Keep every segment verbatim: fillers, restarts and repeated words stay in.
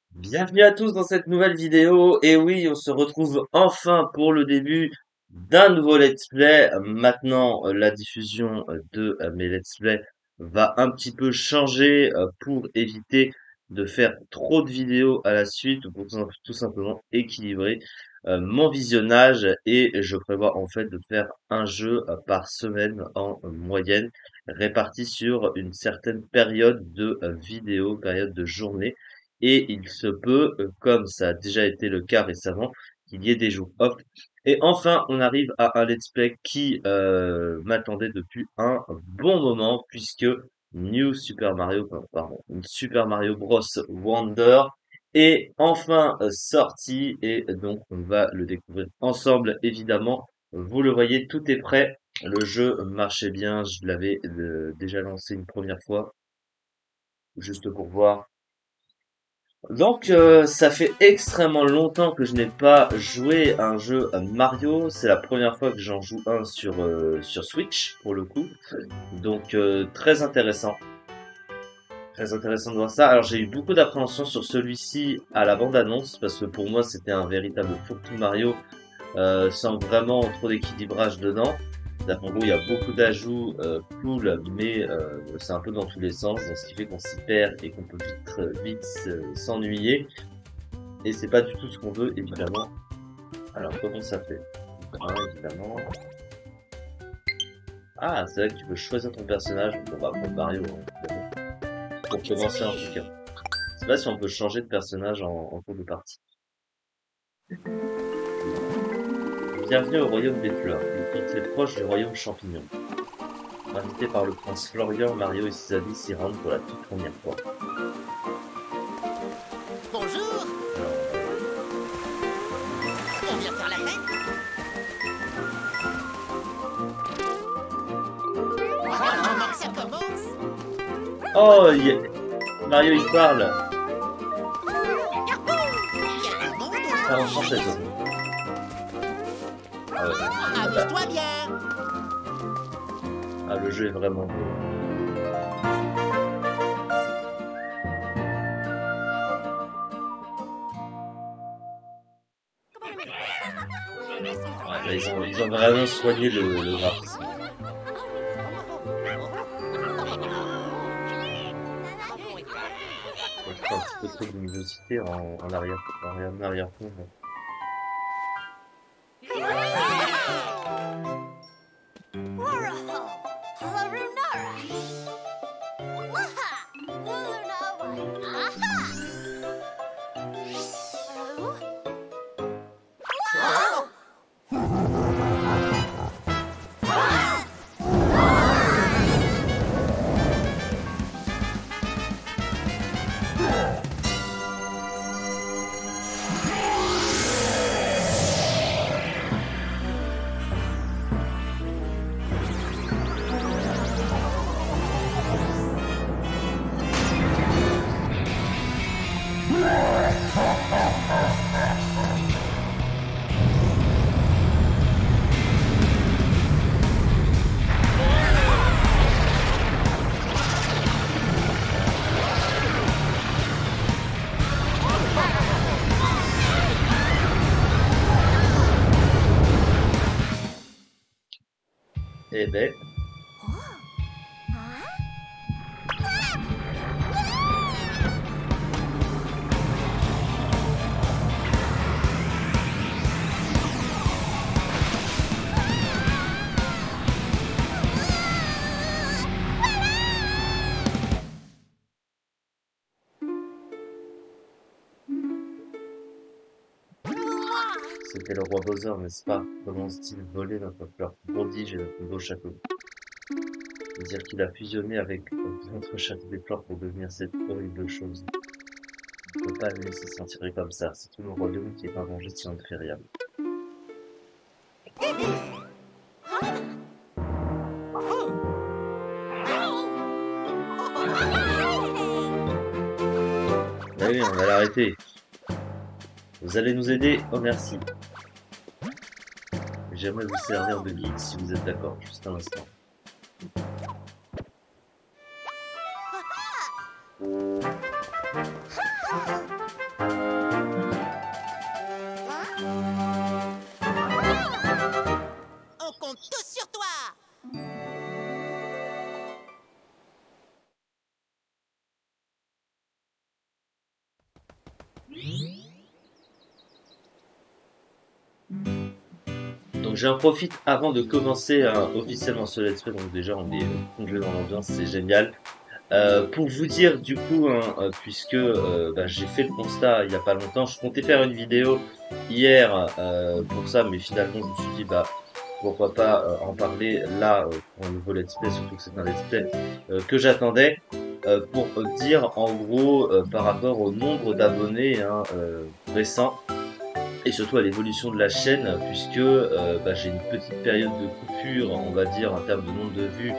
Bienvenue à tous dans cette nouvelle vidéo. Et oui, on se retrouve enfin pour le début d'un nouveau let's play. Maintenant, euh, la diffusion euh, de euh, mes let's play va un petit peu changer euh, pour éviter de faire trop de vidéos à la suite, ou pour tout sim- tout simplement équilibrer euh, mon visionnage. Et je prévois en fait de faire un jeu euh, par semaine en euh, moyenne, réparti sur une certaine période de euh, vidéo, période de journée. Et il se peut, euh, comme ça a déjà été le cas récemment, qu'il y ait des jours off. Et enfin, on arrive à un let's play qui euh, m'attendait depuis un bon moment, puisque New Super Mario, euh, pardon, Super Mario Bros. Wonder est enfin euh, sorti, et donc on va le découvrir ensemble, évidemment. Vous le voyez, tout est prêt. Le jeu marchait bien, je l'avais euh, déjà lancé une première fois, juste pour voir. Donc euh, ça fait extrêmement longtemps que je n'ai pas joué à un jeu à Mario. C'est la première fois que j'en joue un sur euh, sur Switch pour le coup. Donc euh, très intéressant, très intéressant de voir ça. Alors j'ai eu beaucoup d'appréhension sur celui-ci à la bande-annonce parce que pour moi c'était un véritable fourre-tout Mario euh, sans vraiment trop d'équilibrage dedans. C'est-à-dire qu'en gros, il y a beaucoup d'ajouts euh, cool, mais euh, c'est un peu dans tous les sens, donc ce qui fait qu'on s'y perd et qu'on peut vite, vite euh, s'ennuyer. Et c'est pas du tout ce qu'on veut, évidemment. Alors, comment ça fait? Un, évidemment. Ah, c'est vrai que tu peux choisir ton personnage. On va prendre Mario, hein, évidemment. Pour commencer, en tout cas. Je sais pas si on peut changer de personnage en, en cours de partie. Bienvenue au royaume des fleurs. Il est très proche du royaume champignon. Invité par le prince Florian, Mario et ses amis s'y rendent pour la toute première fois. Bonjour, on vient faire la fête. Maintenant que ça commence, Oh, il y a- Mario il parle. il y a du monde Ah, en aujourd'hui. français, quoi. Ah, ouais. Ah, bah, Amuse-toi bien. ah, le jeu est vraiment beau. Ouais, là, ils ont, ils ont vraiment soigné le, le graphisme. Je fais un petit peu trop de luminosité en, en arrière, en arrière, en arrière-fond. Bon. Eh ben, c'était le roi Bowser, n'est-ce pas? Comment ont-ils volé notre fleur prodige et notre beau château? C'est-à-dire qu'il a fusionné avec notre château des fleurs pour devenir cette horrible chose. On ne peut pas le laisser s'en tirer comme ça. C'est tout le royaume qui est pas vengé si on ne fait rien. Ah oui, on va l'arrêter. Vous allez nous aider? Oh merci. J'aimerais vous servir de guide si vous êtes d'accord, juste un instant. Donc j'en profite avant de commencer euh, officiellement ce let's play, donc déjà on est plongé dans l'ambiance, c'est génial. Euh, pour vous dire du coup, hein, euh, puisque euh, bah, j'ai fait le constat il y a pas longtemps, je comptais faire une vidéo hier euh, pour ça, mais finalement je me suis dit bah pourquoi pas euh, en parler là euh, pour un nouveau let's play, surtout que c'est un let's play euh, que j'attendais euh, pour dire en gros euh, par rapport au nombre d'abonnés hein, euh, récents et surtout à l'évolution de la chaîne puisque euh, bah, j'ai une petite période de coupure on va dire en termes de nombre de vues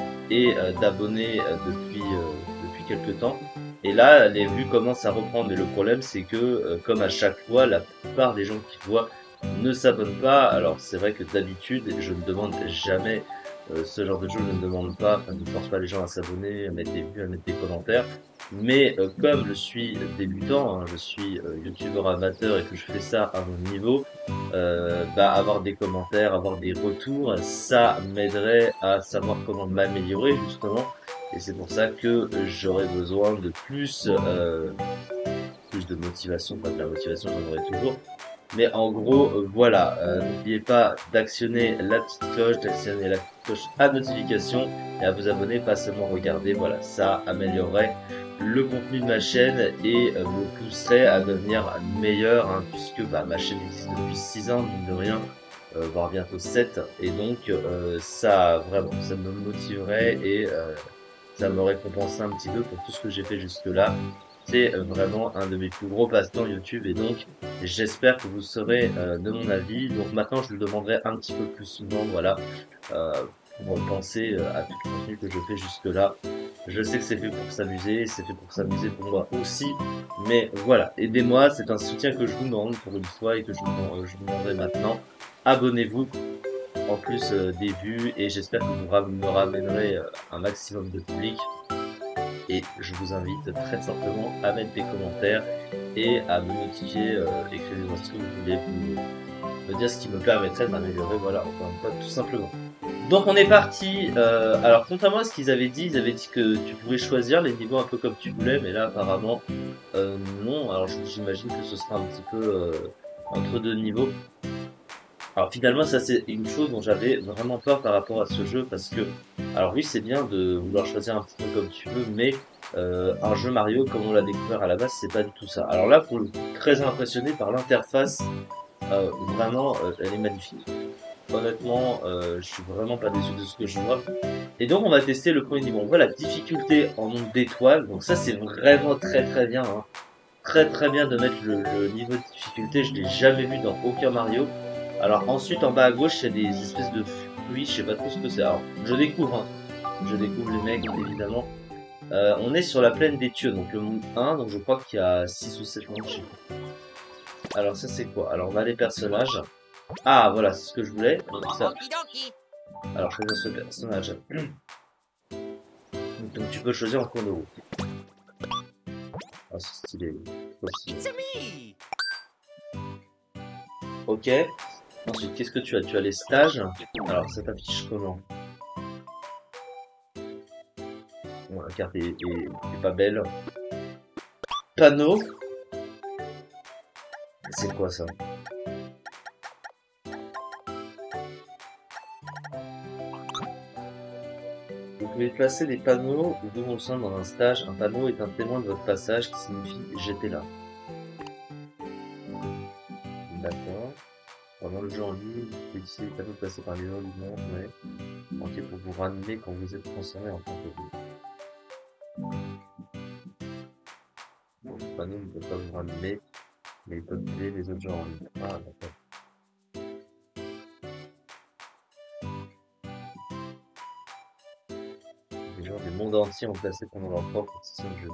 et euh, d'abonnés euh, depuis euh, depuis quelques temps. Et là, les vues commencent à reprendre. Mais le problème, c'est que, euh, comme à chaque fois, la plupart des gens qui voient ne s'abonnent pas. Alors, c'est vrai que d'habitude, je ne demande jamais euh, ce genre de choses. Je ne demande pas, enfin, ne force pas les gens à s'abonner, à mettre des vues, à mettre des commentaires. Mais euh, comme je suis débutant, hein, je suis euh, youtubeur amateur et que je fais ça à mon niveau, euh, bah, avoir des commentaires, avoir des retours, ça m'aiderait à savoir comment m'améliorer justement. Et c'est pour ça que j'aurais besoin de plus, euh, plus de motivation, pas de la motivation, j'en aurai toujours. Mais en gros, euh, voilà, euh, n'oubliez pas d'actionner la petite cloche, d'actionner la petite cloche à notification et à vous abonner, pas seulement regarder, voilà, ça améliorerait le contenu de ma chaîne et euh, me pousserait à devenir meilleur, hein, puisque bah, ma chaîne existe depuis six ans, mine de rien, euh, voire bientôt sept, et donc euh, ça vraiment, ça me motiverait et euh, ça me récompenserait un petit peu pour tout ce que j'ai fait jusque-là. C'est euh, vraiment un de mes plus gros passe-temps YouTube et donc j'espère que vous serez euh, de mon avis. Donc maintenant je le demanderai un petit peu plus souvent, voilà, euh, pour penser euh, à tout le contenu que je fais jusque-là. Je sais que c'est fait pour s'amuser, c'est fait pour s'amuser pour moi aussi, mais voilà, aidez-moi, c'est un soutien que je vous demande pour une fois et que je vous, euh, je vous demanderai maintenant. Abonnez-vous en plus euh, des vues et j'espère que vous ram me ramènerez euh, un maximum de public. Et je vous invite très fortement à mettre des commentaires et à me notifier, euh, écrivez-moi ce que vous voulez, vous me dire ce qui me permettrait de m'améliorer, voilà, encore une fois, tout simplement. Donc on est parti, euh, alors contrairement à ce qu'ils avaient dit, ils avaient dit que tu pouvais choisir les niveaux un peu comme tu voulais, mais là apparemment euh, non, alors j'imagine que ce sera un petit peu euh, entre deux niveaux. Alors finalement ça c'est une chose dont j'avais vraiment peur par rapport à ce jeu parce que alors oui c'est bien de vouloir choisir un petit peu comme tu veux mais euh, un jeu Mario comme on l'a découvert à la base c'est pas du tout ça. Alors là pour le coup très impressionné par l'interface, euh, vraiment euh, elle est magnifique. Honnêtement euh, je suis vraiment pas déçu de ce que je vois. Et donc on va tester le premier niveau. On voit la difficulté en nombre d'étoiles donc ça c'est vraiment très très bien hein. Très très bien de mettre le, le niveau de difficulté, je l'ai jamais vu dans aucun Mario. Alors ensuite en bas à gauche il y a des espèces de fruits, je sais pas trop ce que c'est. Alors je découvre, hein. Je découvre les mecs évidemment. Euh, on est sur la plaine des Tieux, donc le monde un, donc je crois qu'il y a six ou sept mondes, je sais pas. Alors ça c'est quoi? Alors on a les personnages. Ah voilà, c'est ce que je voulais. Donc, ça. Alors choisir ce personnage. Donc tu peux choisir en cours de route. Ah c'est stylé. stylé. Ok. Ensuite, qu'est-ce que tu as? Tu as les stages. Alors, ça t'affiche comment? Bon, la carte est, est, est pas belle. Panneau. C'est quoi ça? Vous pouvez placer des panneaux d'où on sent dans un stage. Un panneau est un témoin de votre passage qui signifie j'étais là. D'accord. Pendant le jeu en ligne, vous pouvez utiliser les panneaux placés par les gens du monde, ouais. Ok, pour vous ranimer quand vous êtes transformé en tant que vous. Bon, le panneau ne peut pas vous ranimer, mais il peut tuer les autres gens en ligne. Ah, d'accord. Les gens du monde entier ont placé pendant leur propre session de jeu.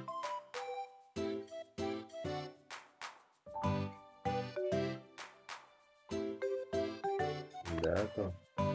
D'accord.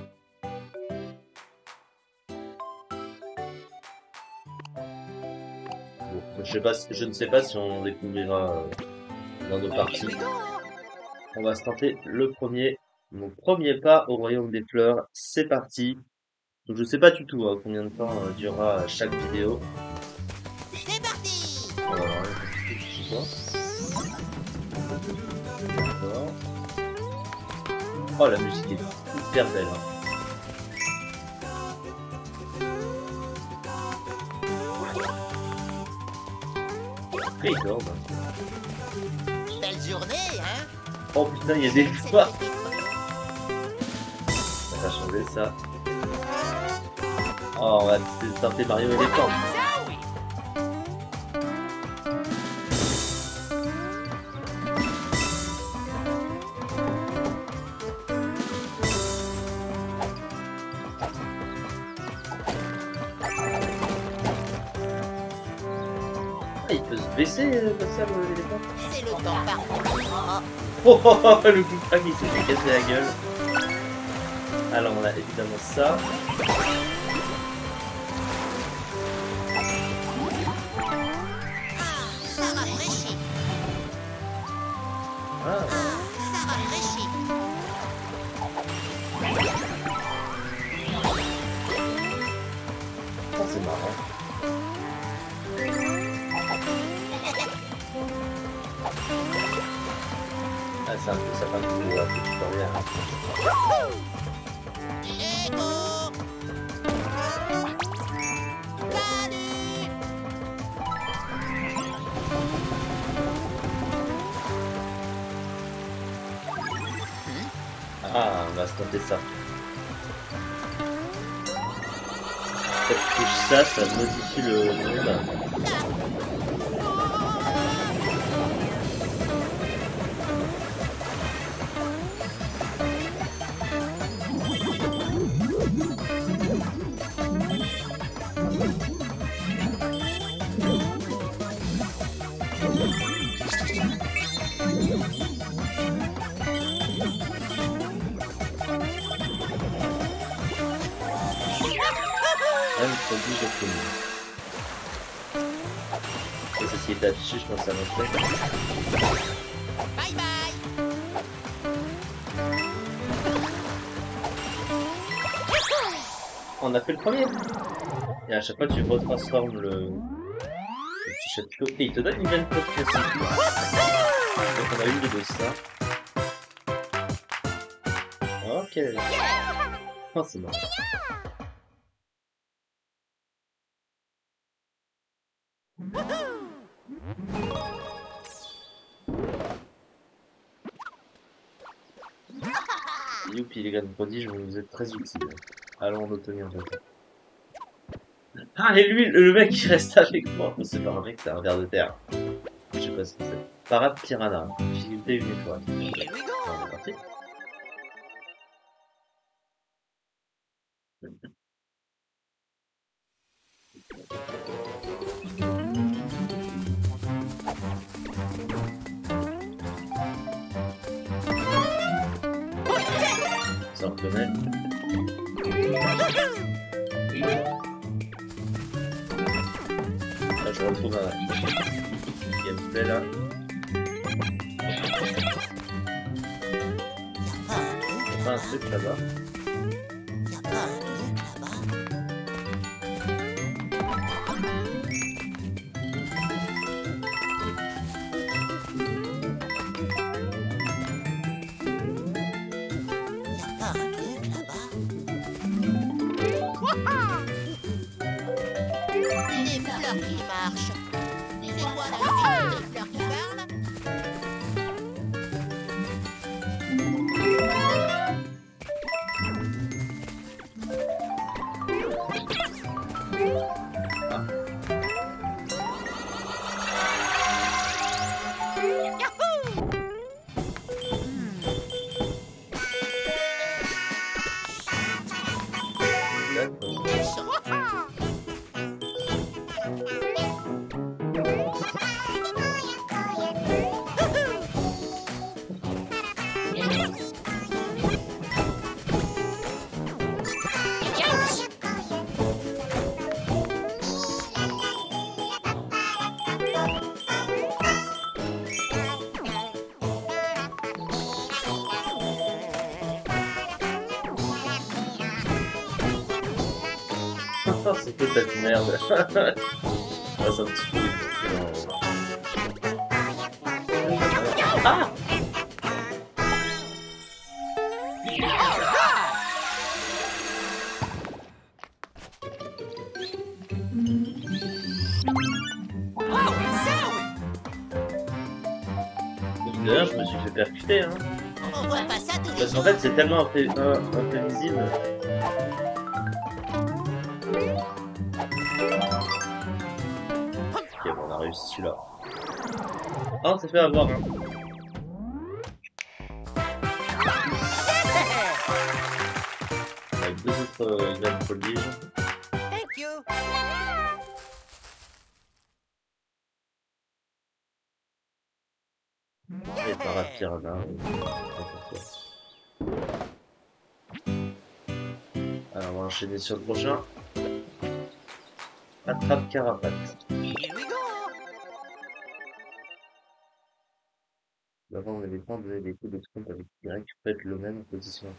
Bon, je sais pas, je ne sais pas si on découvrira euh, dans nos parties. On va se tenter le premier, mon premier pas au royaume des fleurs. C'est parti. Donc je sais pas du tout hein, combien de temps euh, durera chaque vidéo. C'est parti. Alors, je sais pas. D'accord. Oh, la musique est hyper belle. Hein. Après, il dort. Hein. Belle journée, hein? Oh putain, il y a des fois. Ça va changer ça. Oh, on va tenter Mario éléphant. Ah, il peut se baisser euh, comme ça l'éléphant. C'est le temps parfait. Oh, oh, oh, le coup de il s'est fait casser la gueule. Alors on a évidemment ça. Ça rafraîchit. Ah, Ça rafraîchit. oh c'est marrant. Ah, c'est un peu, ça fait un peu de tutoriel. Ego. Allez. Ah, on va se tenter ça. Peut-être que ça, ça modifie le monde. Même produit de commune. Et c'est ce qui est affiché, je pense que ça montrait. Bye bye. On a fait le premier. Et à chaque fois, tu retransformes le, le petit château. Et il te donne une nouvelle code classique. Donc on a eu de ça. Ok. Oh, c'est marrant. Youpi, les gars de prodige, vous êtes très utiles. Allons en obtenir d'autres. Ah, et lui, le mec qui reste avec moi. C'est pas un mec, c'est un ver de terre. Je sais pas ce que c'est. Parade piranha. Difficulté une étoile. Here we go. On est parti. Ça on connaît. Là je retrouve un gameplay là. Y'a pas un truc là-bas. Y'a pas un truc là-bas. Y'a pas un truc là-bas. Les fleurs qui marchent. C'est quoi la musique des fleurs qui parlent? Oh, c'est quoi cette merde? Ah, c'est un petit peu... Ah! de rien, je me suis fait percuter, hein. On voit pas ça tous les Parce qu'en jours. fait, c'est tellement impré- un- imprévisible. Ok, bon, on a réussi celui-là. Ah, on s'est fait avoir, hein. On a deux autres euh, graines prodige. Thank you. Et par piranha. Alors, on va enchaîner sur le prochain. Attrape Carapace. Here we go. D'avant, on avait pas donné des coups de trompe avec Y, faites le même en position.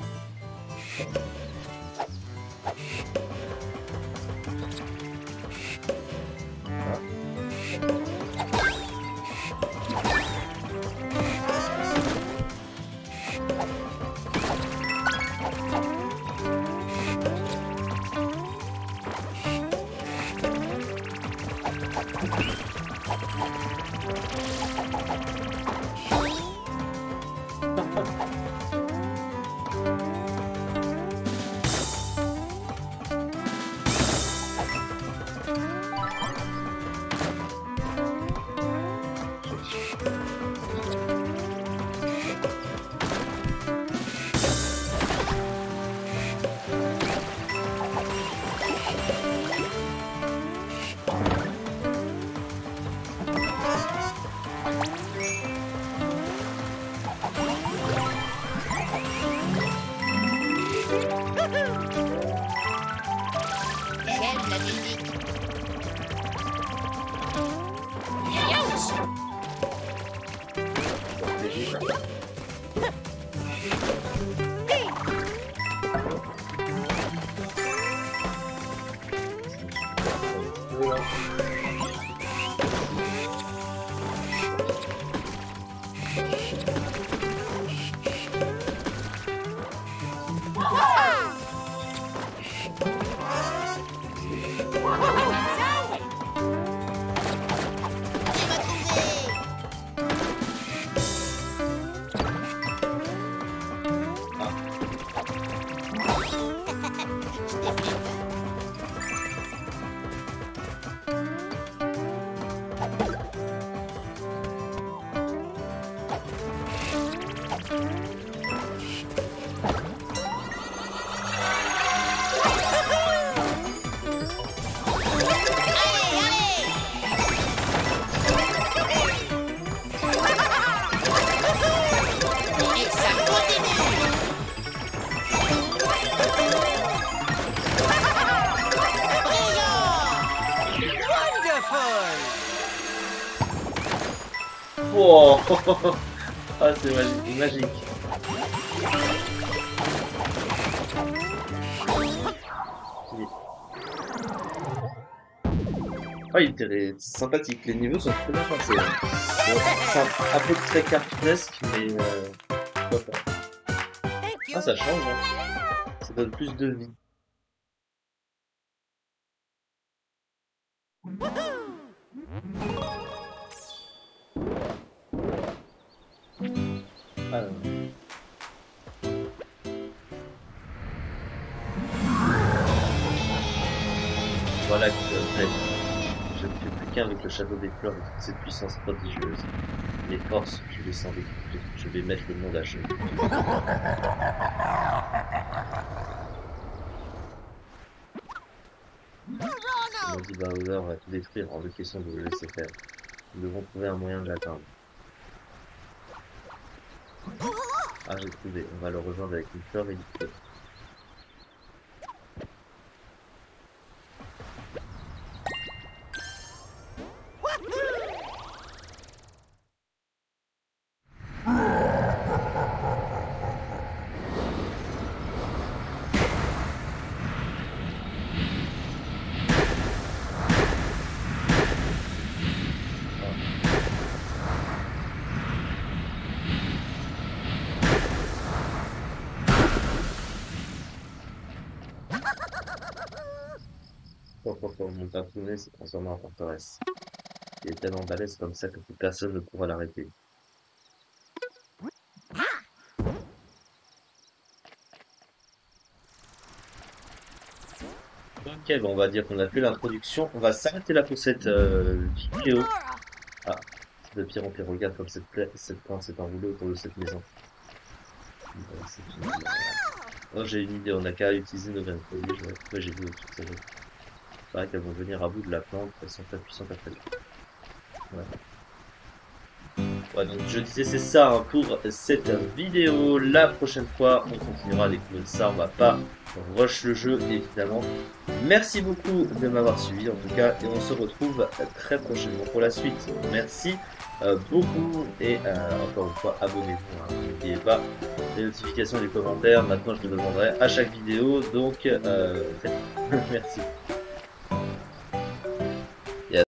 J'aime la musique. Youch. Tu m'as trouvé. Je t'ai fait peur. Allez, allez. Et ça continue. Brillant. Wow. Ah, c'est magique, magique. Ah, il était sympathique, les niveaux sont très bien pensés, hein. Bon, c'est un, un peu très cartoonesque, mais euh, pourquoi pas. Thank you. Ah, ça change, hein. Ça donne plus de vie. Alors. Voilà que fait. Je ne fais plus qu'un avec le château des fleurs et toute cette puissance prodigieuse. Les forces, je les sens décuplées. Je vais mettre le monde à genoux. On dit Bowser va tout détruire hors de question de le laisser faire. Nous devons trouver un moyen de l'atteindre. Ah, j'ai trouvé. On va le rejoindre avec une fleur et du feu. Oh, oh, oh, mon tatoué s'est transformé en forteresse. Il est tellement balèze comme ça que plus personne ne pourra l'arrêter. Ok, bon, on va dire qu'on a fait l'introduction. On va s'arrêter là pour cette euh, vidéo. Ah, c'est de pire en pire. Regarde comme cette, pla- cette plante s'est enroulée autour de cette maison. Euh, c'est une- Oh, j'ai une idée. On n'a qu'à utiliser nos graines de feuilles. Ouais, ouais, j'ai vu au-dessus de ça. C'est vrai qu'elles vont venir à bout de la plante. Elles sont très puissantes après. Ouais. Ouais, donc je disais c'est ça hein, pour cette vidéo. La prochaine fois, on continuera à découvrir ça. On va pas rush le jeu, évidemment. Merci beaucoup de m'avoir suivi en tout cas. Et on se retrouve très prochainement pour la suite. Merci euh, beaucoup. Et euh, encore une fois, abonnez-vous. Hein. N'oubliez pas les notifications et les commentaires. Maintenant, je le demanderai à chaque vidéo. Donc, euh, faites- merci.